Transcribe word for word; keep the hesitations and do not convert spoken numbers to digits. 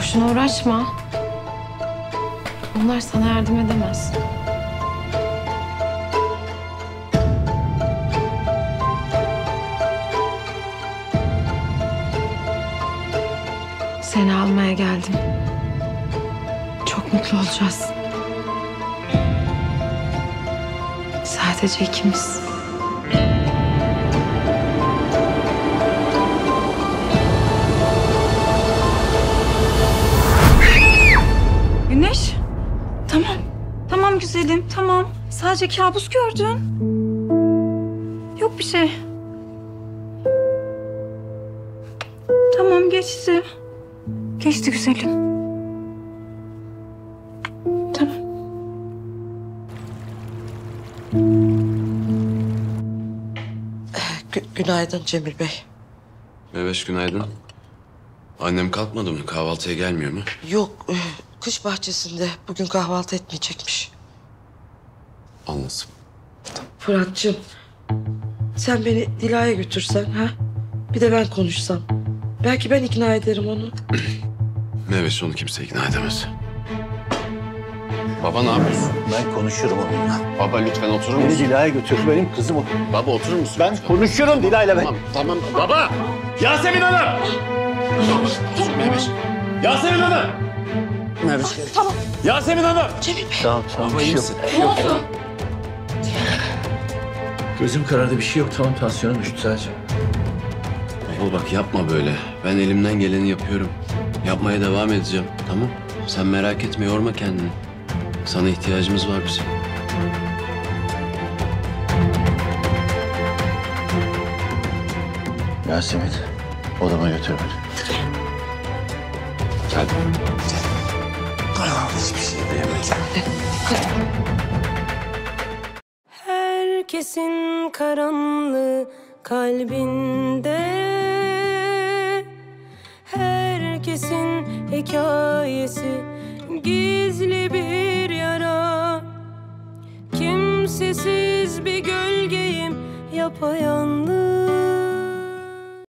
Boşuna uğraşma. Onlar sana yardım edemez. Seni almaya geldim. Çok mutlu olacağız. Sadece ikimiz. Güneş. Tamam. Tamam güzelim. Tamam. Sadece kabus gördün. Yok bir şey. Tamam geçti. Geçti güzelim. Tamam. Gü- günaydın Cemil Bey. Meveş günaydın. Annem kalkmadı mı? Kahvaltıya gelmiyor mu? Yok, e, kış bahçesinde bugün kahvaltı etmeyecekmiş. Anladım. Fırat'cığım, sen beni Dila'ya götürsen ha? Bir de ben konuşsam. Belki ben ikna ederim onu. Meveş onu kimse ikna edemez. Baba ne yapıyorsun? Ben konuşurum onunla. Baba lütfen oturur Beni musun? Dila'ya götür. Benim kızım o. Baba oturur musun? Ben lütfen? konuşurum Dila'yla ben. Tamam, tamam. Baba! Yasemin Hanım! Meveş. Yasemin Hanım! Meveş. Yasemin Hanım! Tamam tamam. Baba Bir iyi şey yok. misin? Ne oldu? Gözüm karardı, bir şey yok. Tamam, tansiyonum düştü sadece. Baba bak yapma böyle. Ben elimden geleni yapıyorum. Yapmaya devam edeceğim. Tamam? Sen merak etme, yorma kendini. Sana ihtiyacımız var bizim. Yasemin, odama götür beni. Gel. Hiçbir şey diyemedim. Herkesin karanlığı kalbinde, herkesin hikayesi gizli bir yara. Kimsesiz bir gölgeyim yapayalnız.